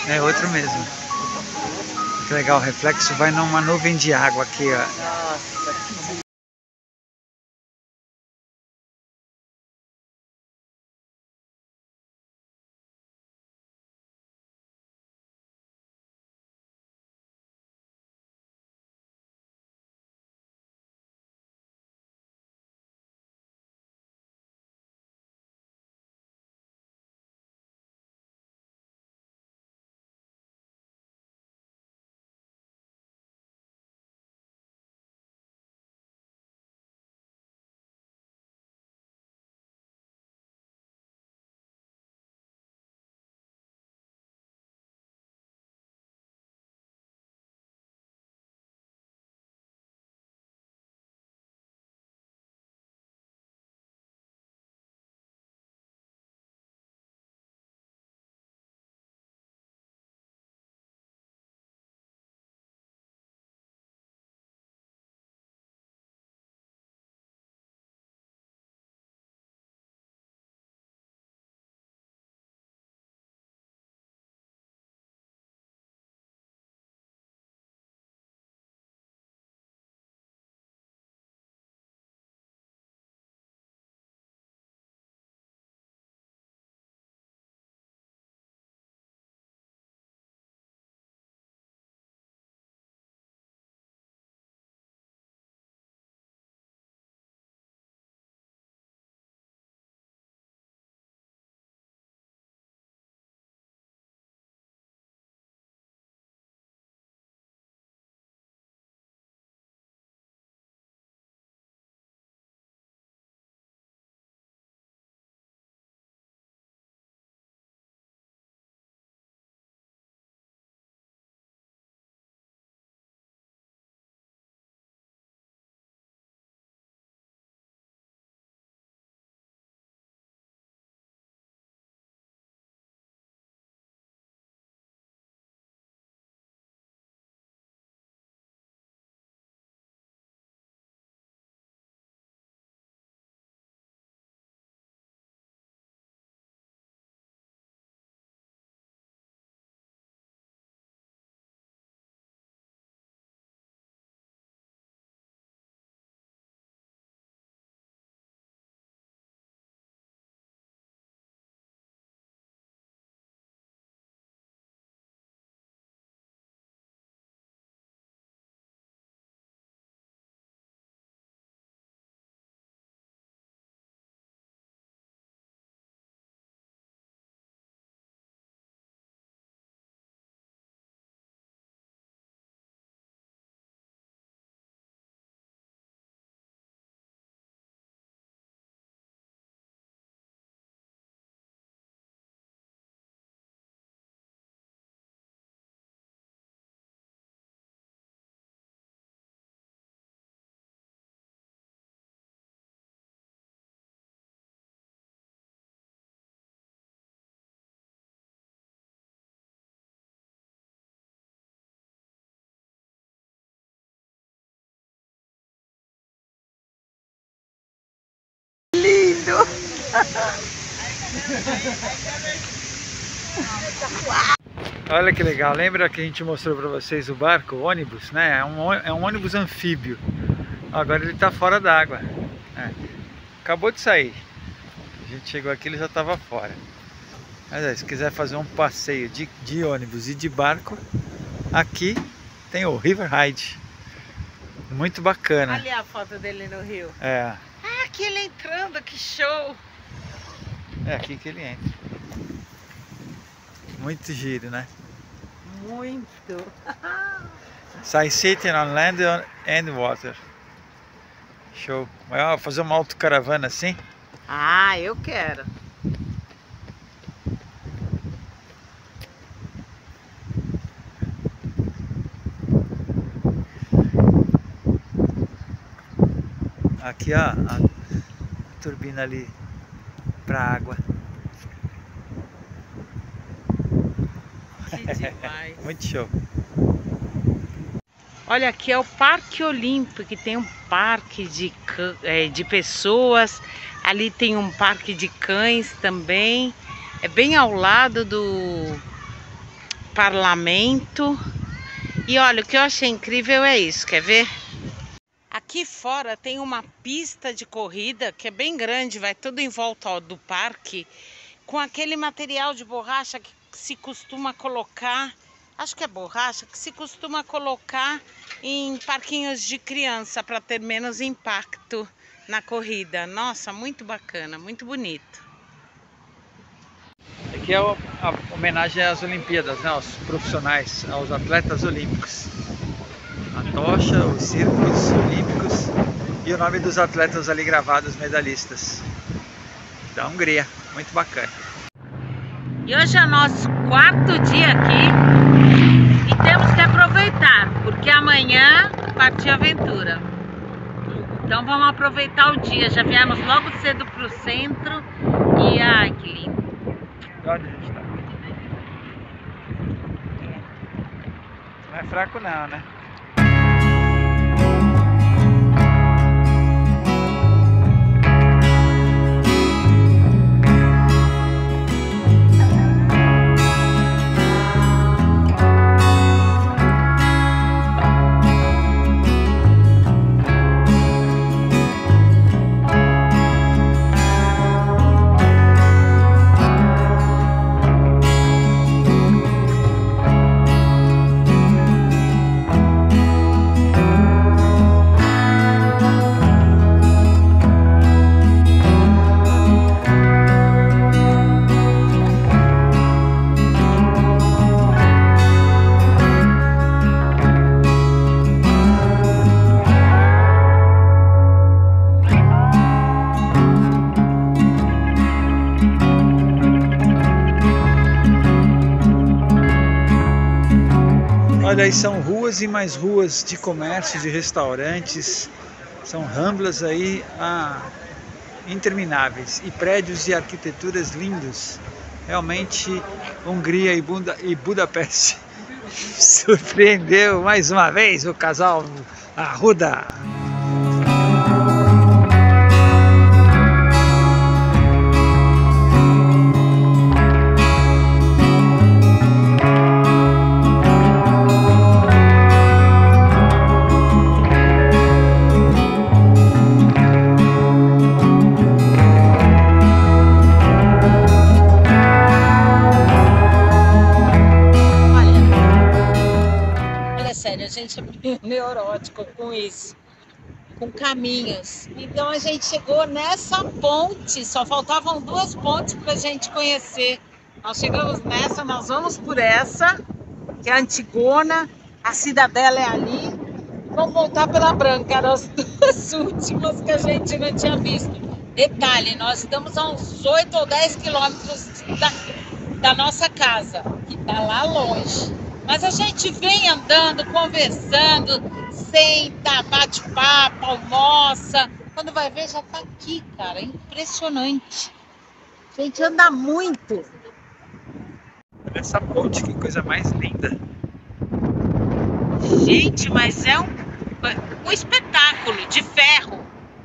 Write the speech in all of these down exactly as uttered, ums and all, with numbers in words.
É outro mesmo. Que legal, o reflexo vai numa nuvem de água aqui, ó. Nossa, que lindo! Olha que legal, lembra que a gente mostrou para vocês o barco, o ônibus, né? É um, é um ônibus anfíbio. Agora ele está fora d'água. É. Acabou de sair. A gente chegou aqui, ele já estava fora. Mas aí, se quiser fazer um passeio de, de ônibus e de barco, aqui tem o River Ride. Muito bacana. Ali a foto dele no rio. É. Ah, aqui ele entrando, que show! É aqui que ele entra. Muito giro, né? Muito! Sai sitting on land and water. Show. Vai fazer uma autocaravana assim? Ah, eu quero! Aqui ó, a turbina ali pra água. Que demais! Muito show. Olha, aqui é o Parque Olímpico, que tem um parque de, é, de pessoas. Ali tem um parque de cães também. É bem ao lado do parlamento. E olha, o que eu achei incrível é isso, quer ver? Aqui fora tem uma pista de corrida que é bem grande, vai tudo em volta, ó, do parque, com aquele material de borracha que se costuma colocar, acho que é borracha, que se costuma colocar em parquinhos de criança para ter menos impacto na corrida. Nossa, muito bacana, muito bonito. Aqui é a homenagem às Olimpíadas, né, aos profissionais, aos atletas olímpicos. A tocha, os círculos olímpicos e o nome dos atletas ali gravados, medalhistas da Hungria. Muito bacana. E hoje é o nosso quarto dia aqui e temos que aproveitar, porque amanhã partiu a aventura. Então vamos aproveitar o dia. Já viemos logo cedo para o centro e ai, que lindo. Onde a gente tá? Não é fraco não, né? Olha aí, são ruas e mais ruas de comércio, de restaurantes, são ramblas aí ah, intermináveis e prédios e arquiteturas lindos. Realmente Hungria e, Bunda, e Budapeste surpreendeu mais uma vez o casal Arruda. A gente é neurótico com isso, com caminhos. Então a gente chegou nessa ponte, só faltavam duas pontes para a gente conhecer. Nós chegamos nessa, nós vamos por essa, que é a Antigona, a cidadela é ali. Vamos voltar pela Branca, eram as duas últimas que a gente não tinha visto. Detalhe, nós estamos a uns oito ou dez quilômetros da, da nossa casa, que está lá longe. Mas a gente vem andando, conversando, senta, bate papo, almoça. Quando vai ver, já tá aqui, cara. É impressionante. A gente anda muito. Olha essa ponte, que coisa mais linda. Gente, mas é um, um espetáculo de ferro.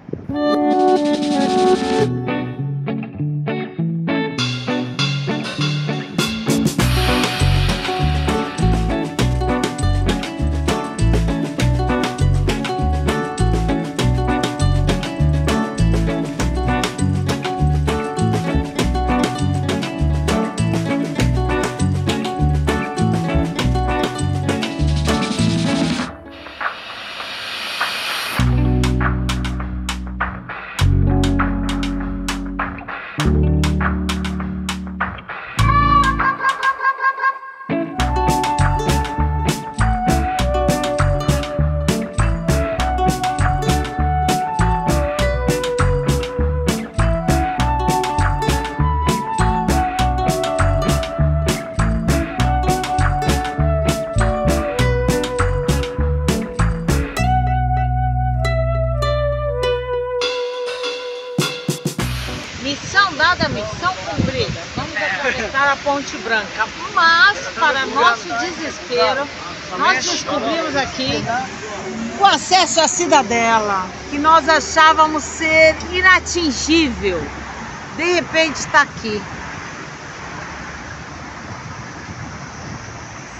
Missão dada, missão cumprida. Vamos atravessar a Ponte Branca. Mas, para nosso desespero, nós descobrimos aqui o acesso à cidadela, que nós achávamos ser inatingível. De repente está aqui.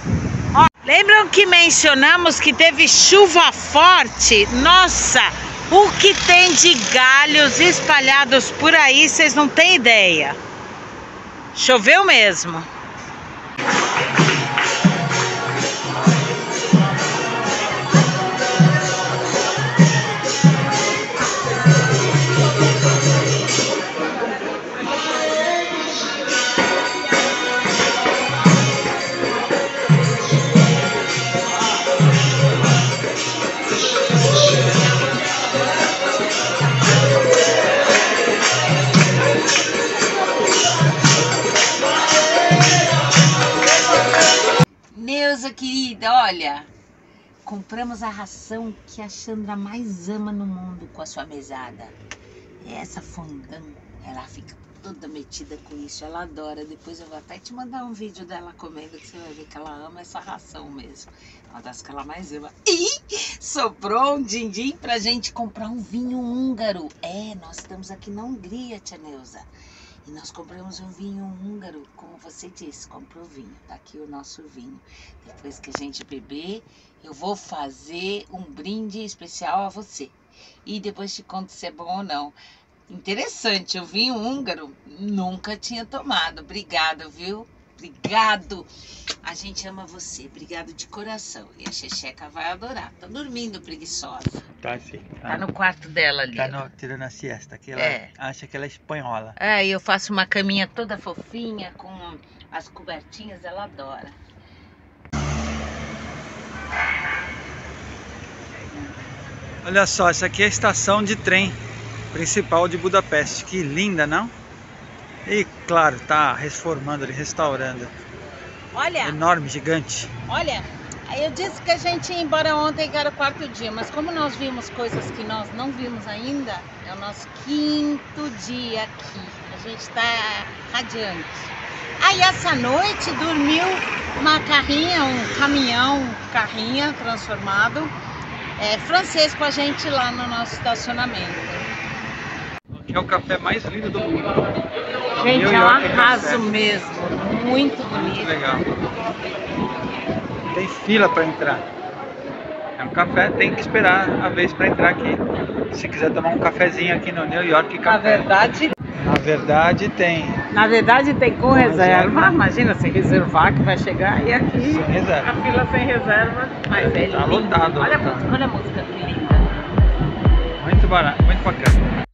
Lembram que mencionamos que teve chuva forte? Nossa, o que tem de galhos espalhados por aí, vocês não têm ideia. Choveu mesmo. Neuza querida, olha, compramos a ração que a Chandra mais ama no mundo com a sua mesada. Essa fondant, ela fica toda metida com isso, ela adora. Depois eu vou até te mandar um vídeo dela comendo, que você vai ver que ela ama essa ração mesmo. É uma das que ela mais ama. E sobrou um din-din pra gente comprar um vinho húngaro. É, nós estamos aqui na Hungria, tia Neuza. E nós compramos um vinho húngaro, como você disse, comprou vinho. Tá aqui o nosso vinho. Depois que a gente beber, eu vou fazer um brinde especial a você. E depois te conto se é bom ou não. Interessante, o vinho húngaro nunca tinha tomado. Obrigado, viu? Obrigado. A gente ama você. Obrigado de coração. E a Checheca vai adorar. Tá dormindo preguiçosa. Tá sim. Tá, tá no quarto dela ali. Tá no, tirando a siesta, que ela é. acha que ela é espanhola. É, e eu faço uma caminha toda fofinha, com as cobertinhas, ela adora. Olha só, essa aqui é a estação de trem principal de Budapeste. Que linda, não? E claro, tá reformando ali, restaurando. Olha! Enorme, gigante. Olha, eu disse que a gente ia embora ontem, que era o quarto dia, mas como nós vimos coisas que nós não vimos ainda, é o nosso quinto dia aqui. A gente tá radiante. Aí essa noite dormiu uma carrinha, um caminhão, um carrinha transformado, é, francês com a gente lá no nosso estacionamento. É o café mais lindo do mundo. Gente, é um arraso mesmo. Muito bonito. Muito legal. Tem fila para entrar. É um café, tem que esperar a vez para entrar aqui. Se quiser tomar um cafezinho aqui no New York Café. Na verdade, na verdade tem. Na verdade tem com reserva. Imagina se reservar que vai chegar e aqui sem reserva. A fila sem reserva. Mas é tá lotado. Olha, lotado. olha a música que linda. Muito barato, muito bacana.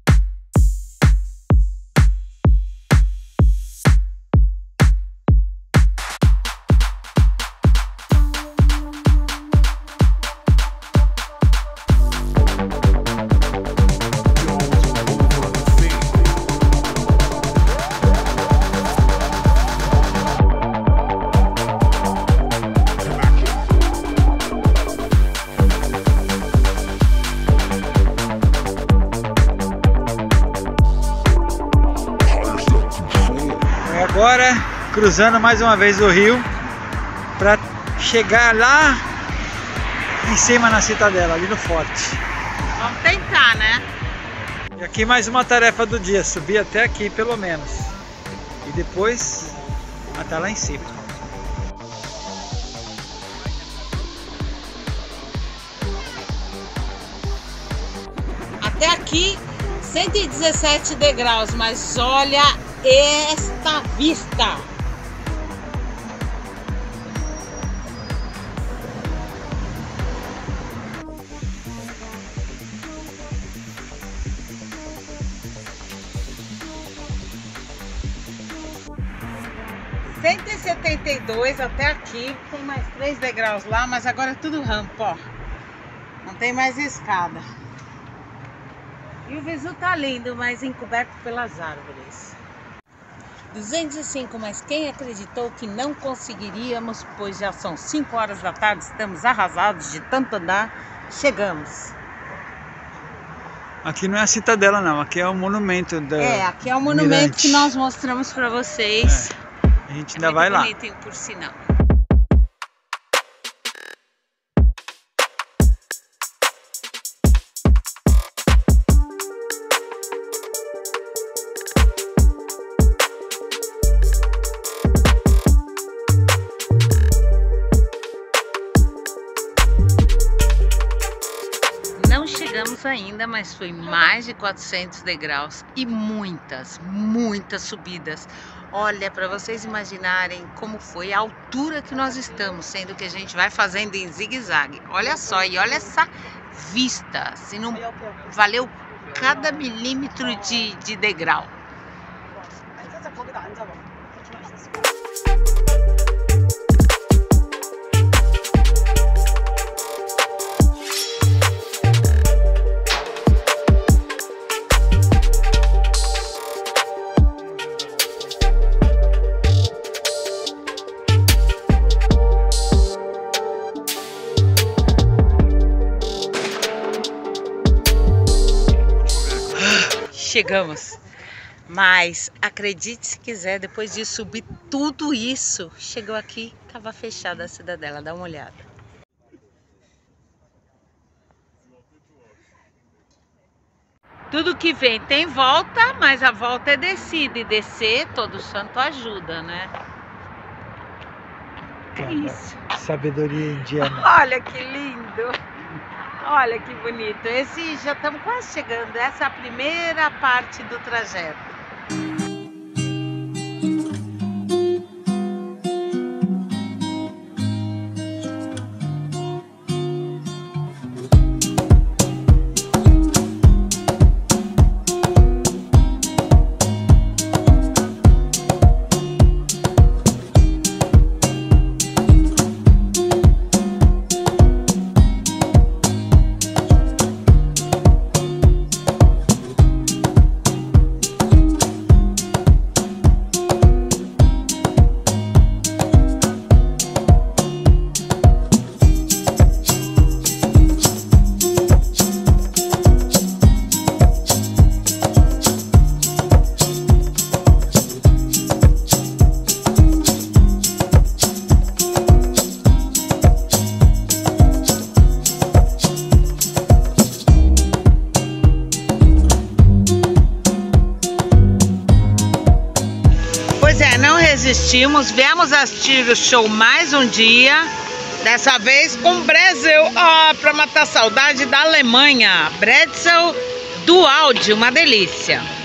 Agora cruzando mais uma vez o rio para chegar lá em cima na Citadela, ali no forte. Vamos tentar, né? E aqui mais uma tarefa do dia, subir até aqui pelo menos. E depois até lá em cima. Até aqui cento e dezessete degraus, mas olha esta vista! cento e setenta e dois até aqui, tem mais três degraus lá, mas agora é tudo rampa, ó. Não tem mais escada. E o visu tá lindo, mas encoberto pelas árvores. duzentos e cinco, mas quem acreditou que não conseguiríamos, pois já são cinco horas da tarde, estamos arrasados de tanto andar, chegamos. Aqui não é a Citadela não, aqui é o monumento da É, aqui é o monumento Mirante. Que nós mostramos para vocês. É. A gente ainda é vai lá. Bonito, hein, por sinal. chegamos ainda, mas foi mais de quatrocentos degraus e muitas, muitas subidas. Olha, para vocês imaginarem como foi a altura que nós estamos, sendo que a gente vai fazendo em zigue-zague. Olha só, e olha essa vista, se não valeu cada milímetro de, de degrau. Chegamos, mas acredite se quiser, depois de subir tudo isso, chegou aqui, estava fechada a cidadela, dá uma olhada. Tudo que vem tem volta, mas a volta é descida, e descer todo santo ajuda, né? É isso. Sabedoria indiana. Olha que lindo! Olha que bonito. Esse já estamos quase chegando. Essa é a primeira parte do trajeto. Não resistimos, viemos assistir o show mais um dia, dessa vez com Brezel, ah, para matar a saudade da Alemanha. Brezel do áudio, uma delícia.